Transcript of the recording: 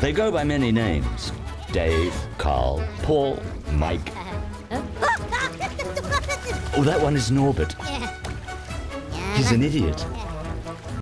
They go by many names. Dave, Carl, Paul, Mike. Oh, that one is Norbert. He's an idiot.